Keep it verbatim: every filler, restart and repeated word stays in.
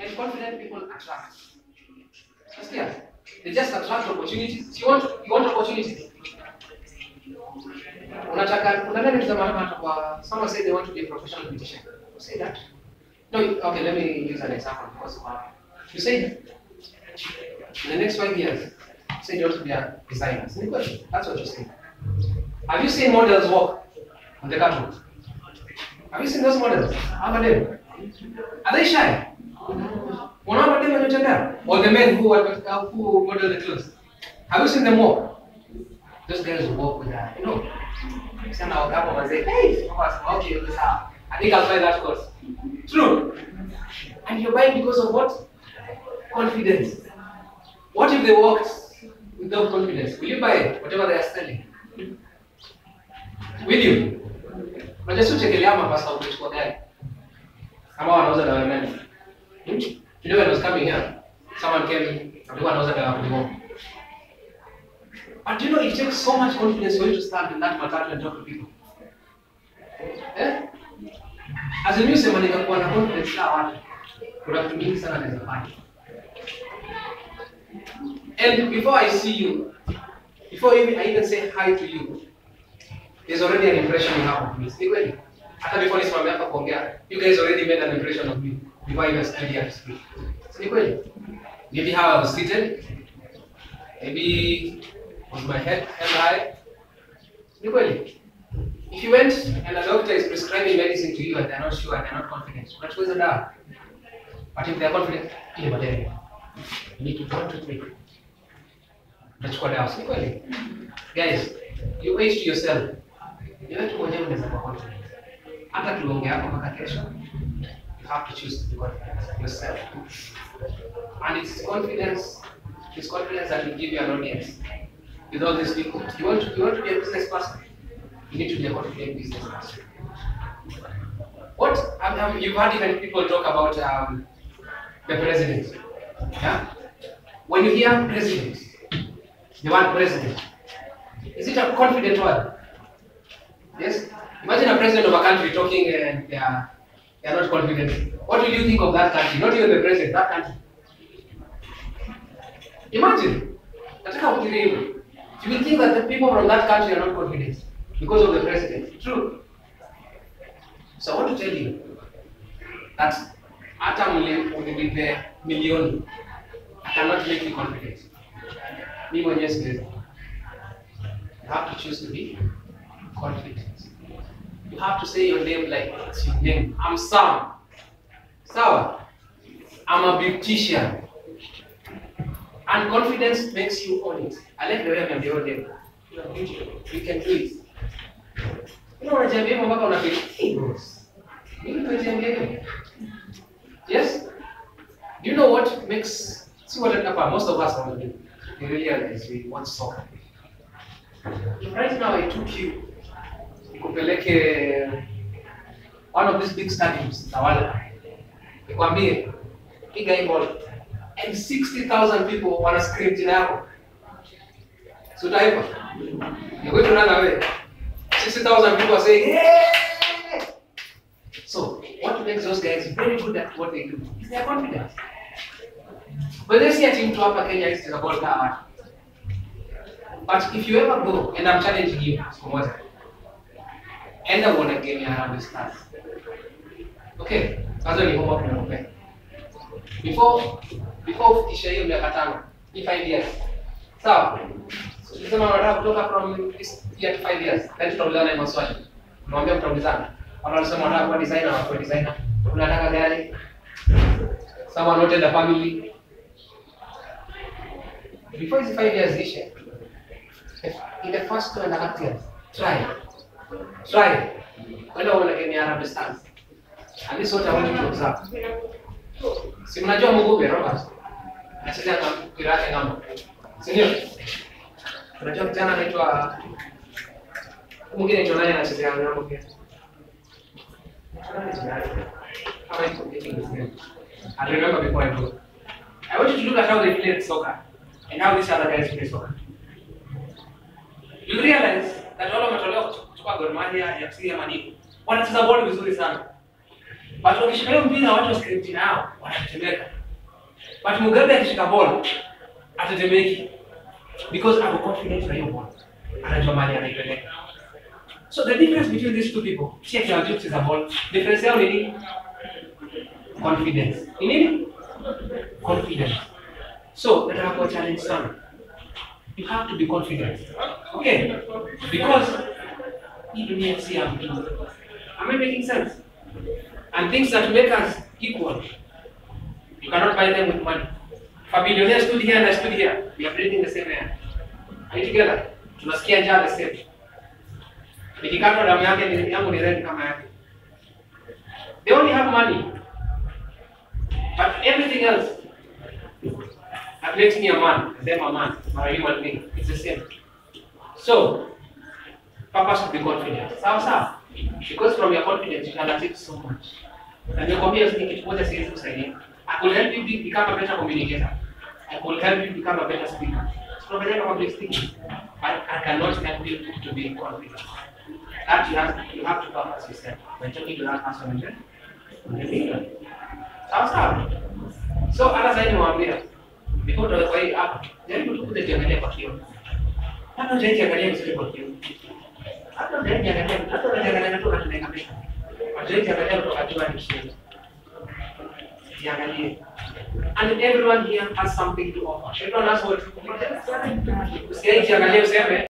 And confident people attract. Just yeah. They just attract opportunities. You want you want opportunities. Unataka unataka kuzama hata kwa someone said they want to be a professional beautician. Say that. No, okay, let me use an example because uh, you say in the next five years, say you want to be a designer. That's what you say. Have you seen models walk on the catwalk? Have you seen those models? How about them? Are they shy? Or the men who who model the clothes? Have you seen them walk? Those guys will walk with that, you know. Some I'll grab them and say, hey, okay, this how. I think I'll buy that course. True. And you're buying because of what? Confidence. What if they walked without confidence? Will you buy whatever they are selling? Will you? But just to check the lama pass out which for that. Someone knows that I meant. You know when I was coming here, someone came, everyone knows that I have to go. But you know, it takes so much confidence for you to stand in that matatu and talk to people. Eh? As a museum, when you have confidence, you have to meet someone as a party. And before I see you, before even, I even say hi to you, there's already an impression you have of me. After before this you guys already made an impression of me before I even stood here to speak. Maybe how I was seated, maybe was my head held high. If you went and a doctor is prescribing medicine to you and they're not sure and they're not confident, that's where they are. But if they're confident, you need to don't treat me. That's what else. Guys, you wait to yourself. You have to go there with confidence. After you you have to choose to be confident yourself. And it's confidence, it's confidence that will give you an audience. With all these people. You want to, you want to be a business person? You need to be a confident business person. What? Um, um, you've heard even people talk about um, the president. Yeah? When you hear president, the word president, is it a confident word? Yes? Imagine a president of a country talking and they are, they are not confident. What will you think of that country? Not even the president, that country. Imagine. That's how it is. You will think that the people from that country are not confident because of the president. True. So I want to tell you that Atam will be the million. I cannot make you confident. Me when yes, you have to choose to be confident. You have to say your name like it's your name. I'm Sam. Sawa. I'm a beautician. And confidence makes you own it. I like the way I'm the own name. You are beautiful. You can do it. You know what I'm saying? I'm going to be famous. Yes? Do you know what makes, see what happened? Most of us want to do. We realize we want soccer. Right now I took you kupeleke one of these big stadiums, Tawala. Nikwambie, piga hii ball. And sixty thousand people want to scream jina yako. So taifa, you're going to run away. sixty thousand people are saying, hey! So, what makes those guys very good at what they do is their confidence. But they see a team to Upper Kenya is about that. But if you ever go, and I'm challenging you, and I want to get me around this class. Okay, that's only homework number one. Before, before kufikisha hiyo miaka tano, ni five years. Sawa? So, tunasema wanataka kutoka from this year to five years. Then tutaulizana hiyo maswali. Mwambie mtaulizana. Wala wanasema wanataka kuwa designer, wako designer. Unataka gani? Someone not in the family. Before these five years issue, in the first two and a half years, try. Try. When I want to get me Arab stance. And this is what I want you to observe. Si mnajua Mugube, Robert? Anacheza na mpira wake ng'ambo. Si ndio? Unajua kijana anaitwa mwingine anaitwa nani anacheza ng'ambo pia? How am I forgetting his name? I remember before I go. I want you to look at how they play soccer and how these other guys play soccer. You realize that wale wametolewa kuchukua Gor Mahia, F C ama nini, wanacheza ball vizuri sana. But wakishika mpira watu wa script nao, atatetemeka. But Mugabe akishika ball atatemeki because ako confident na hiyo ball. Anajua mali anaipeleka. So the difference between these two people, si ati wajua kucheza ball, difference yao ni nini? Confidence. Ni nini? Confidence. So nataka kuwa challenge sana. You have to be confident. Okay? Because hii dunia si ya mtu. Am I making sense? And things that make us equal, you cannot buy them with money. If a billionaire stood here and I stood here, we are breathing the same air. Are you together? Tunasikia njaa the same. Nikikatwa damu yake ni yangu ni red kama yake. They only have money. But everything else that makes me a man, them a man, or a human being, it's the same. So, purpose to be confident. Sawa sawa. Because from your confidence you can achieve so much. And you come here kitu moja siwezi kusaidia. I could help you become a better communicator. I could help you become a better speaker. So better public speaking. I, I cannot help you to be confident. That you have you have to purpose yourself. When talking to that person again, you sawa sawa. So hata sasa niwaambia before tuwe kwa hii hapa, jaribu tu kuja jiangalia kwa kioo. Hata unajiangalia vizuri kwa kioo. Hata unajiangalia, hata unajiangalia tu katika kamera. Unajiangalia kutoka juu hadi chini. Jiangalie. And everyone here has something to offer. Everyone has what. Usijiangalie useme